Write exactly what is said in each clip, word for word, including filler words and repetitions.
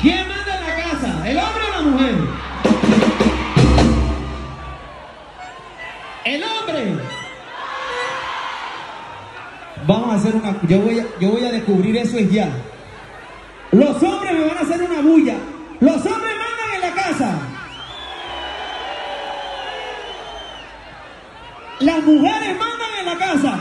¿Quién manda en la casa? ¿El hombre o la mujer? El hombre. Vamos a hacer una... Yo voy a, yo voy a descubrir eso es ya. Los hombres me van a hacer una bulla. Los hombres mandan en la casa. Las mujeres mandan en la casa.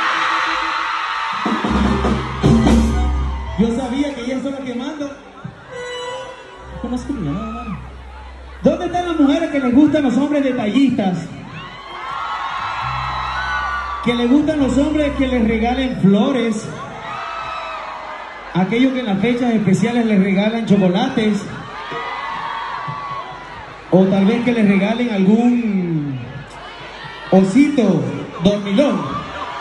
Yo sabía que ellas son las que mandan. ¿Cómo es que me llaman? ¿Dónde están las mujeres que les gustan los hombres detallistas? Que les gustan los hombres que les regalen flores. Aquellos que en las fechas especiales les regalan chocolates. O tal vez que les regalen algún osito dormilón.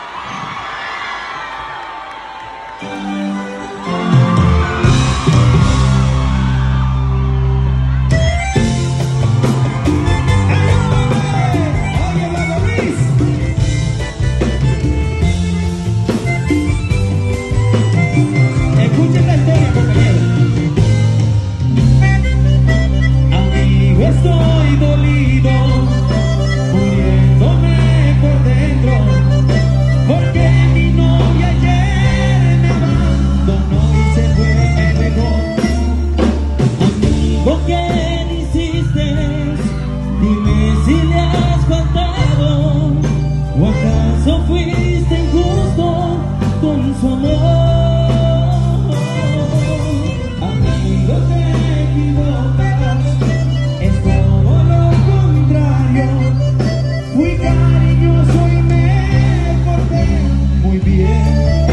Estoy dolido, muriéndome por dentro, porque mi novia ayer me abandonó y se fue lejos. Amigo, ¿qué le hiciste? Dime si le has faltado, o acaso fuiste injusto con su amor. Amigo, te equivocas. Fui cariñoso y me porté muy bien.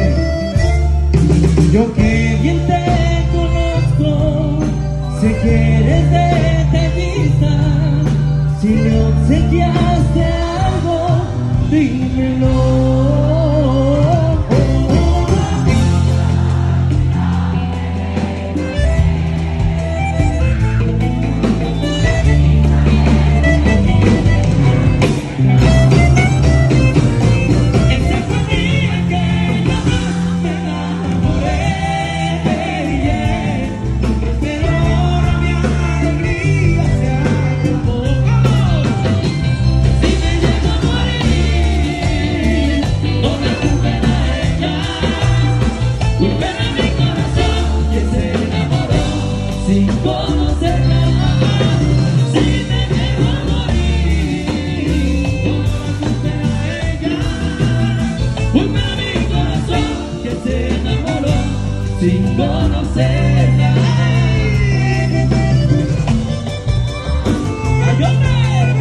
Okay. Yo que bien te conozco, sé que eres detallista. Si me obsequiaste algo, dímelo. Sin conocerla. Ayúdame.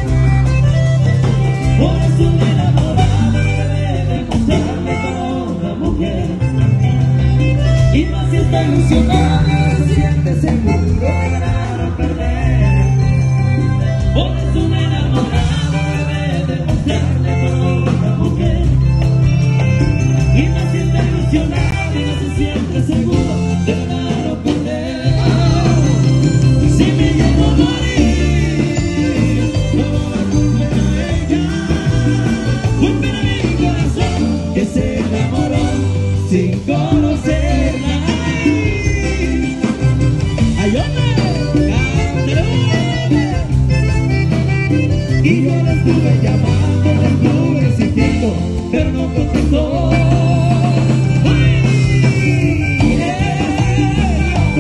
Por eso me enamoraba de demostrarle toda mujer. Y más si está ilusionada, se siente seguro de ganar o perder. Por eso me enamoraba de demostrarle toda mujer. Y más si está ilusionada, siempre seguro de ganar o perder. Si me llego a morir, no la culpen a ella, culpen a mi corazón que se enamoró sin conocerla. Ay, hombre, y yo la estuve llamando, la estuve insistiendo, pero no contestó.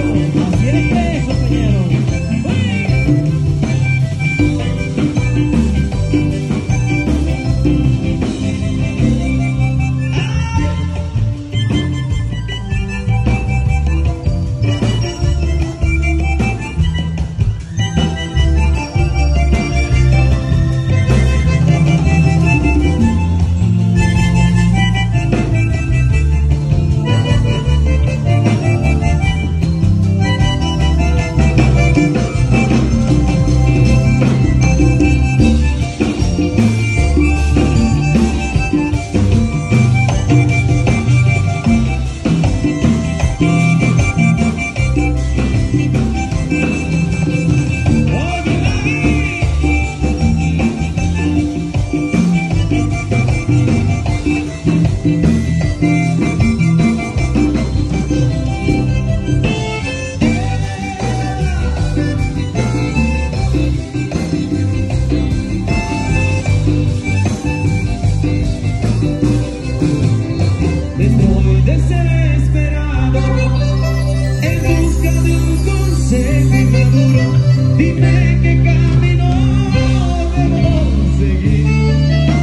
Dime qué camino debo seguir.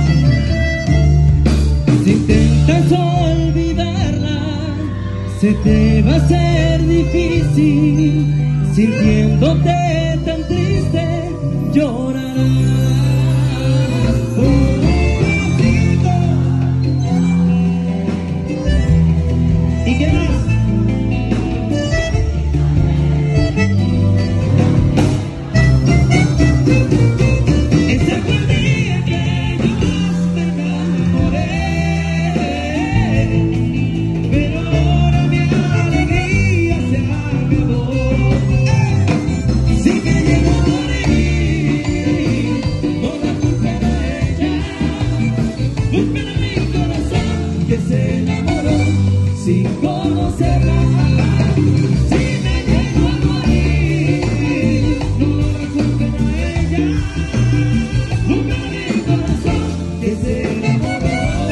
Si intentas olvidarla, se te va a hacer difícil. Sintiéndote tan triste, llorarás. ¿Y qué más? Ese fue el día que yo más me enamoré, pero ahora mi alegría se acabó. Sí que llegó a morir, no la culpen a ella, culpen a mi corazón que se enamoró sin conocerla. Si me llego a morir, no la culpen a ella, culpen a mi corazón que se enamoró.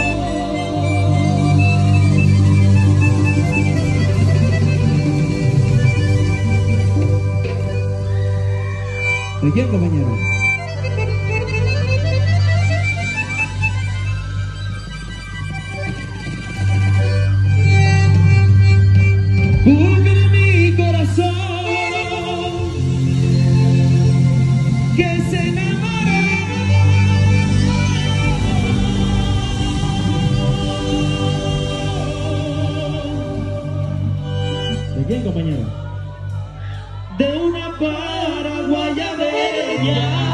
¿De quién, compañero? Culpen a mi corazón que se enamoró. ¿De quién, compañero? De una paraguaya bella.